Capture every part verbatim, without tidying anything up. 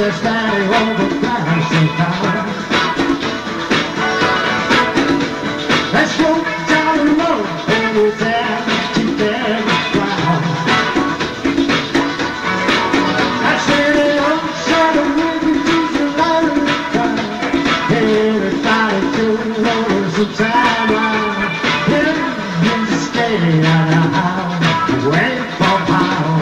They're standing on the glass and power. Let's go down the road and we're there to get ground. I said it on the side of the wind, it's a lot of fun. Everybody doing rolls and time around. Yeah, in the state of the house, wait for power.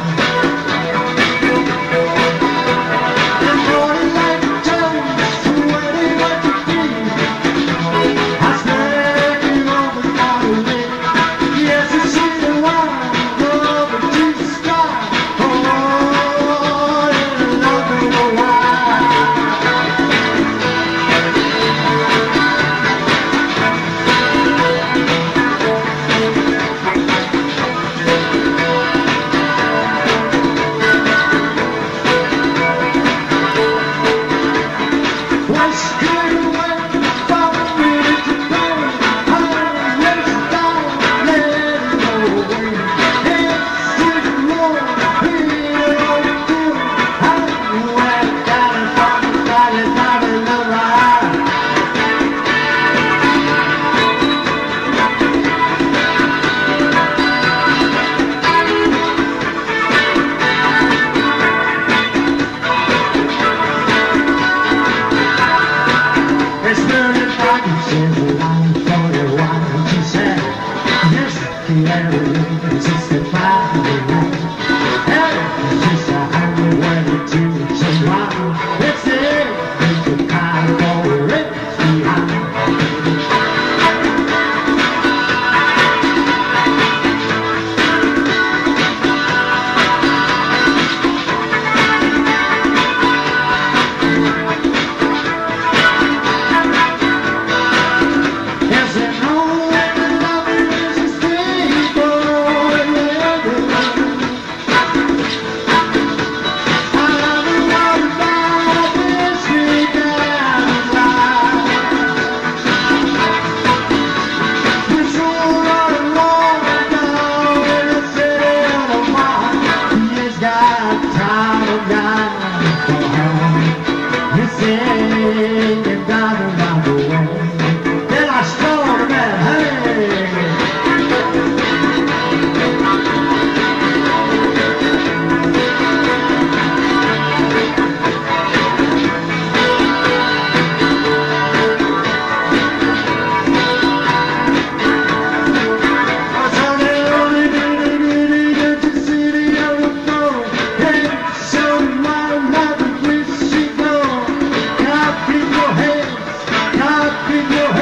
Keep your